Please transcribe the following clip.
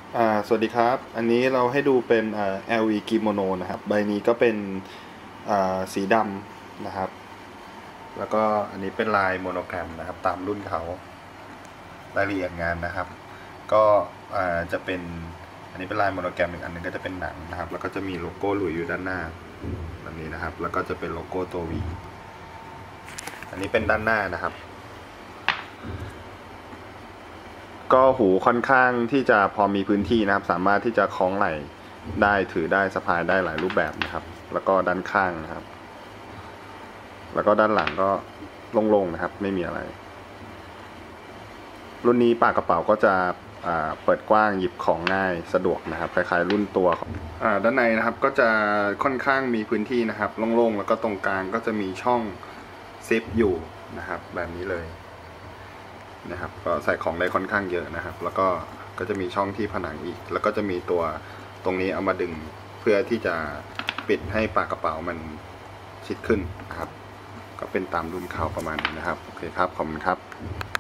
สวัสดีครับอันนี้เราให้ดูเป็นLV Kimono นะครับใบนี้ก็เป็นสีดำนะครับแล้วก็อันนี้เป็นลายโมโนแกรมนะครับตามรุ่นเขารายละเอียดงานนะครับก็จะเป็นอันนี้เป็นลายโมโนแกรมอีกอันนึงก็จะเป็นหนังนะครับแล้วก็จะมีโลโก้หลุยอยู่ด้านหน้าแบบนี้นะครับแล้วก็จะเป็นโลโก้ตัว V อันนี้เป็นด้านหน้านะครับก็หูค่อนข้างที่จะพอมีพื้นที่นะครับสามารถที่จะคล้องไหล่ได้ถือได้สะพายได้หลายรูปแบบนะครับแล้วก็ด้านข้างนะครับแล้วก็ด้านหลังก็โล่งๆนะครับไม่มีอะไรรุ่นนี้ปากกระเป๋าก็จะเปิดกว้างหยิบของง่ายสะดวกนะครับคล้ายๆรุ่นตัวของด้านในนะครับก็จะค่อนข้างมีพื้นที่นะครับโล่งๆแล้วก็ตรงกลางก็จะมีช่องซิปอยู่นะครับแบบนี้เลยนะครับก็ใส่ของได้ค่อนข้างเยอะนะครับแล้วก็จะมีช่องที่ผนังอีกแล้วก็จะมีตัวตรงนี้เอามาดึงเพื่อที่จะปิดให้ปากกระเป๋ามันชิดขึ้นนะครับก็เป็นตามรุ่นเขาประมาณนี้นะครับโอเคครับขอบคุณครับ